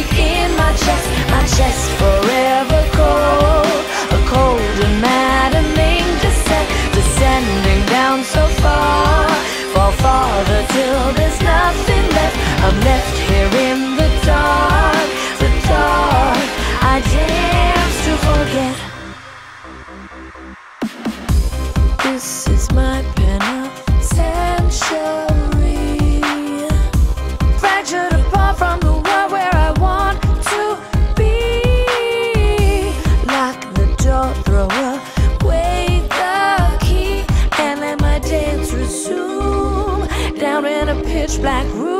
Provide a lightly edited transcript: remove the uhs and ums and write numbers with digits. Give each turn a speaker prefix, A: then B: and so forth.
A: ache in my chest forever cold. A cold and maddening descent, descending down so far, fall farther till there's nothing left. I'm left here in the dark, the dark. I dance to forget. This is my penitentiary, fractured apart from the world where I want to be. Lock the door, throw away the key, and let my dance resume down in a pitch black room.